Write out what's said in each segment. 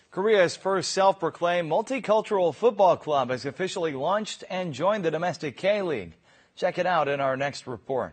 Korea's first self-proclaimed multicultural football club has officially launched and joined the domestic K-League. Check it out in our next report.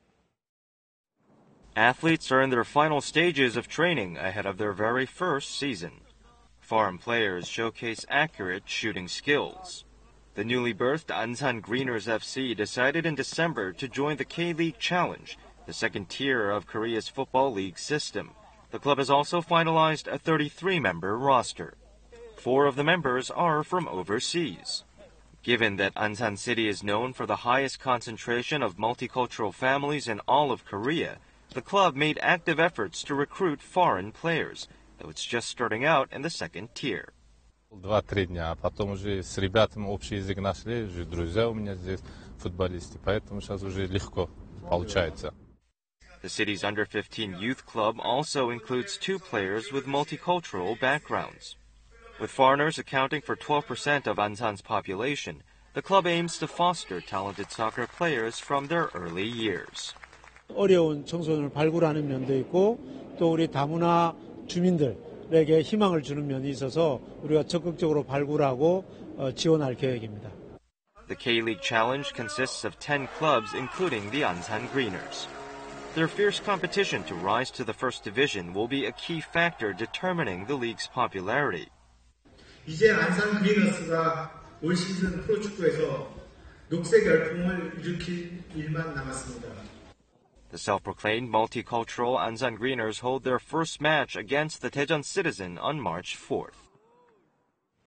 Athletes are in their final stages of training ahead of their very first season. Foreign players showcase accurate shooting skills. The newly birthed Ansan Greeners FC decided in December to join the K-League Challenge, the second tier of Korea's football league system. The club has also finalized a 33-member roster. 4 of the members are from overseas. Given that Ansan City is known for the highest concentration of multicultural families in all of Korea, the club made active efforts to recruit foreign players, though it's just starting out in the second tier. 2-3 дня, а потом уже с ребятами общий язык нашли, уже друзья у меня здесь, футболисты, поэтому сейчас уже легко получается. The city's under-15 youth club also includes 2 players with multicultural backgrounds. With foreigners accounting for 12% of Ansan's population, the club aims to foster talented soccer players from their early years. 어려운 청소년을 발굴하는 면도 있고 또 우리 다문화 주민들에게 희망을 주는 면이 있어서 우리가 적극적으로 발굴하고 지원할 계획입니다. The K-League Challenge consists of 10 clubs including the Ansan Greeners. Their fierce competition to rise to the first division will be a key factor determining the league's popularity. 이제 안산 그리너스가 올 시즌 프로축구에서 녹색 열풍을 일으킬 일만 남았습니다. The self-proclaimed multicultural Ansan Greeners hold their first match against the Daejeon Citizen on March 4th.